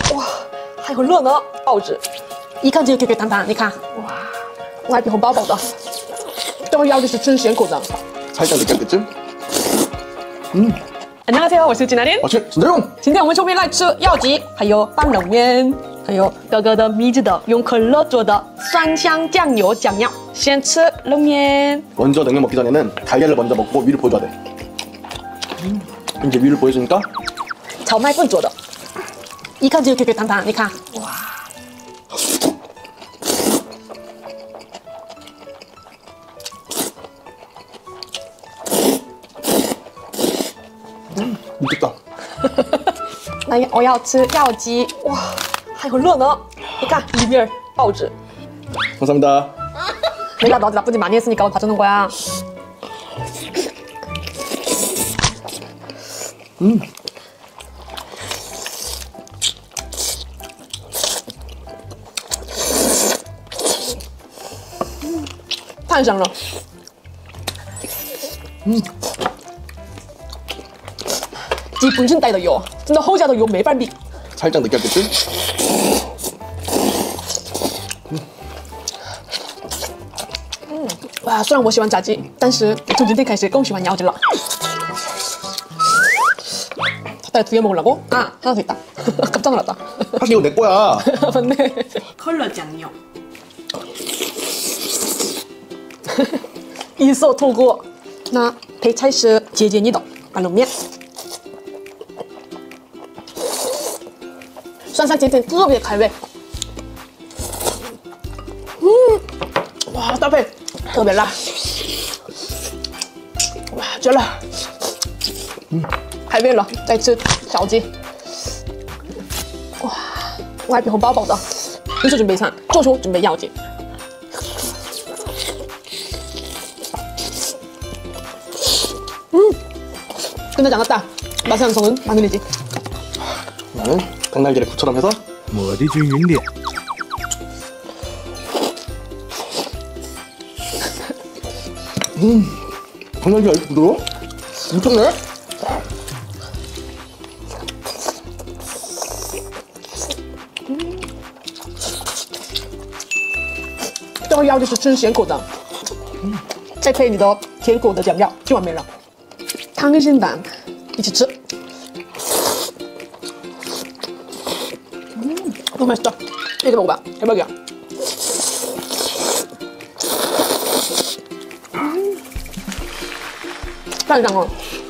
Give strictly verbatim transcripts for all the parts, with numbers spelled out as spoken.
哇，还很热呢，报纸，一看就 Q Q 弹弹，你看，哇，外皮红薄薄的，这个药就是纯咸口的。 살짝 느꼈겠지? 음. 안녕하세요， 我是金南莲。 我是陈德勇。 今天我们出面来吃药鸡，还有拌冷面，还有哥哥的秘制的用可乐做的酸香酱油酱料。先吃冷面。 먼저 냉면 먹기 전에는 달걀을 먼저 먹고 위를 보여줘야 돼. 음. 이제 위를 보여주니까 炒麦粉做的，一看就 Q Q 弹弹，你看，哇。 미쳤다. 那我要吃药鸡，哇，还很热呢！你看里面报纸。 감사합니다. 내가 너한테 나쁜 짓 많이 했으니까 오늘 봐주는 거야. 음. 음. 太香了。嗯。 鸡本身带的油，真的后加的油没法比。 살짝 느꼈겠지? 음. 음. 哇，虽然我喜欢炸鸡，但是我从今天开始更喜欢腰子了。닭다리 두 개 먹으려고? 아, 하나 더 있다. 깜짝 놀랐다. 사실 이거 내 거야. 맞네. 컬러酱料. 一色透过。那配菜是姐姐你的拌冷面。 酸酸甜甜，特别开胃。嗯，哇，搭配特别辣，哇，绝了！嗯，开胃了，再吃小鸡。哇，外皮红薄薄的。平时准备餐，做出准备药鸡。嗯，跟他讲个大，马上从人满足你鸡。 나는 닭날개를 부처럼 해서 뭐 어디 중인데? 음, 닭날개가 이렇게 부드러워? 미쳤네? 음. 这个药就是纯咸口的，嗯，再配你的甜口的酱料，就完美了。汤跟鲜蛋一起吃。 너무 맛있다. 이렇게 먹어봐. 대박이야. 음. 쌀장어.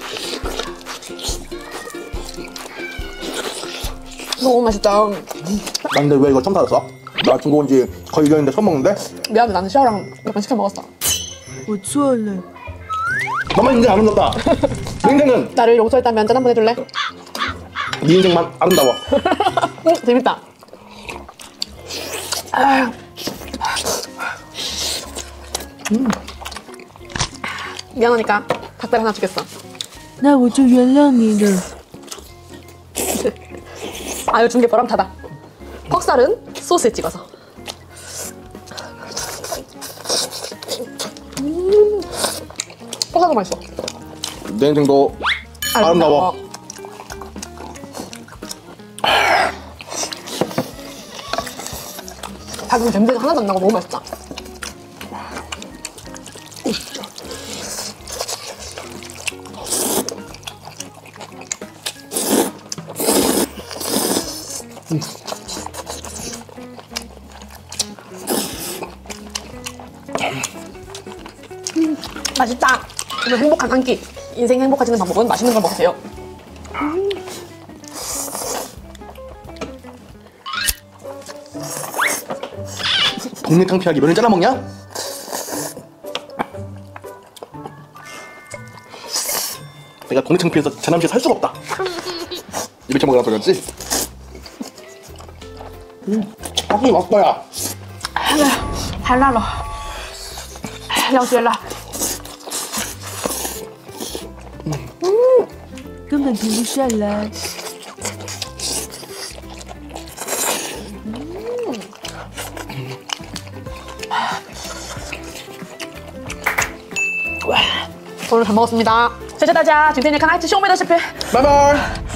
너무 맛있다. 나 근데 왜 이거 처음 사왔어? 나 중국 온 지 거의 일 년인데 처음 먹는데? 미안해, 나는 샤오랑 몇 번 시켜 먹었어. 我错了. 너만 인생 안 아름답다. 내 인생은 나를 용서했다면 짠 한번 해줄래? 네 인생만 아름다워. 응, 재밌다. 아. 음. 미안하니까 닭다리 하나 주겠어. 那我就原谅你了. 아유, 준 게 보람타다. 퍽살은 소스에 찍어서. 음. 퍽살도 맛있어. 내 인생도 아름다워. 아름다워. 닭은 냄새가 하나도 안 나고 너무 맛있다. 음. 음, 맛있다. 오늘 행복한 한 끼. 인생 행복해지는 방법은 맛있는 걸 먹으세요. 음. 동네 탕피하게 면을 잘라 먹냐? 내가 동네 탕피해서 재남시 살 수가 없다. 이렇게 먹으라 그랬지? 음, 확실히 맛있다야. 太辣了，要绝了。 根本停不下来。 오늘 잘 먹었습니다. 谢谢大家，今天你看爱吃兄妹的视频， 拜拜。